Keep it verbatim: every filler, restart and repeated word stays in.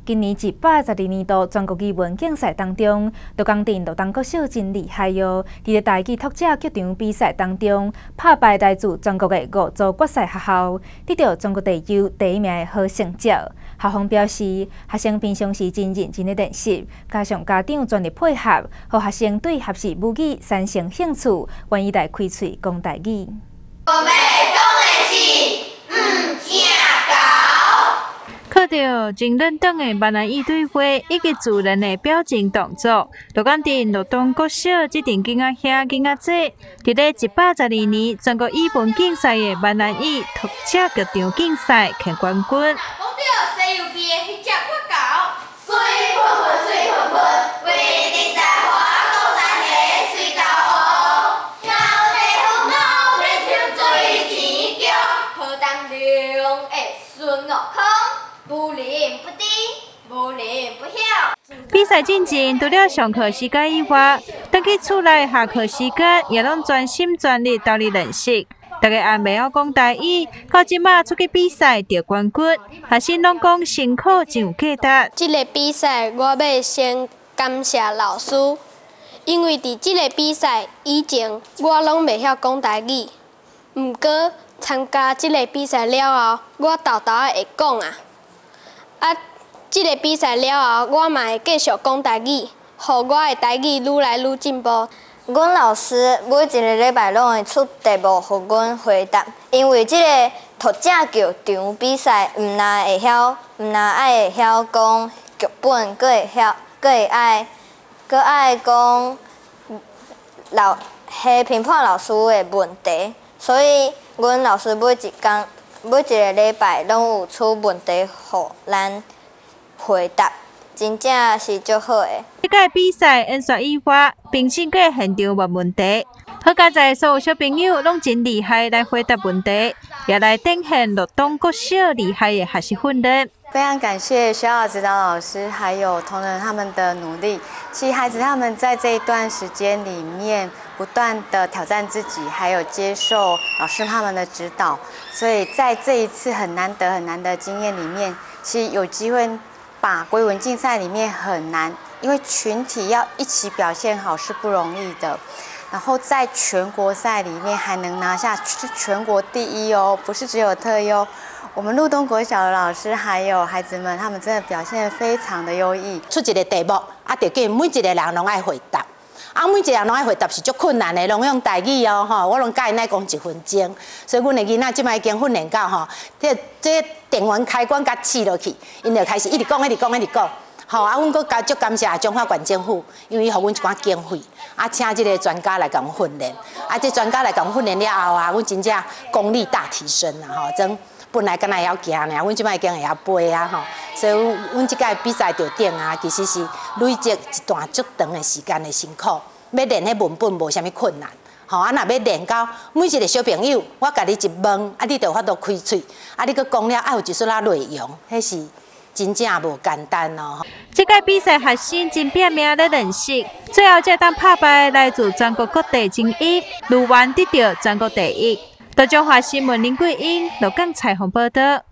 今年一百十二年度全国语文竞赛当中，就讲定罗东国小真厉害哟！伫个大语读者剧场比赛当中，打败来自全国的五组国赛学校，得到全国地优第一名的好成绩。校方表示，学生平常时真认真的练习，加上家长全力配合，和学生对学习母语产生兴趣，愿意来开喙讲台语。 我们讲的是，唔正搞。 靠着真认真的闽南语对话以及自然的表情动作，就讲定罗东国小这阵囡仔兄囡仔姐，伫咧一百十二年全国语文竞赛的闽南语读者剧场竞赛拿冠军。 讲到西游记的迄只广告，水滚滚水滚滚，为你在花果山的水沟河，猫地虎猫地跳水钱桥，好当中的孙悟空。不灵不丁，不灵不晓。 比赛进前，除了上课时间以外，等去厝内下课时间也拢专心全力斗里练习。大家也袂晓讲台语，到即马出去比赛得冠军，学生拢讲辛苦真有价值。 这个比赛我要先感谢老师，因为伫这个比赛以前我拢袂晓讲台语，毋过参加这个比赛了后，我豆豆会讲啊。啊，这个比赛了后，我嘛会继续讲台语，互我的台语愈来愈进步。 阮老师每一个礼拜拢会出题目，互阮回答。因为这个读者剧场比赛，毋但会晓，毋但爱会晓讲剧本，阁会晓，阁会爱，阁爱讲老迄评判老师的问题。所以，阮老师每一工。每一个礼拜拢有出问题，互咱回答，真正是足好的。 这届比赛演说以外，评审搁现场问问题，好佳在所有小朋友拢真厉害来回答问题，也来展现罗东国小厉害的学习训练。 非常感谢学校指导老师还有同仁他们的努力。其实孩子他们在这一段时间里面不断的挑战自己，还有接受老师他们的指导，所以在这一次很难得很难得的经验里面，其实有机会把国语文竞赛里面很难，因为群体要一起表现好是不容易的。然后在全国赛里面还能拿下全国第一哦，不是只有特优。我们鹿东国小的老师还有孩子们，他们真的表现得非常的优异。 出一个题目，啊，就叫每一个人拢爱回答，啊，每一个人拢爱回答是足困难的，拢用台语哦，吼，我拢教因爱讲一分钟，所以阮的囡仔即摆已经训练到吼，这这电源开关甲试落去，因就开始一直讲，一直讲，一直讲。好啊，阮阁感足感谢中华县政府，因为伊互阮一寡经费，啊，请即个专家来甲阮训练，啊，这专家来甲阮训练了后啊，阮真正功力大提升啦，吼，真。本来敢若会晓行尔，阮即摆已经会晓飞啊吼，所以阮即届比赛着顶啊，其实是累积一段足长的时间的辛苦。要练迄文本无啥物困难，吼啊，若要练到每一个小朋友，我甲你一问，啊，你就有法度开喙，啊，你阁讲了，爱有一撮仔内容，迄是真正无简单哦。 这届比赛学生真拼命咧练习，最后才当打败来自全国各地精英，如愿得到全国第一。多中华新闻林桂英、罗港采访报道。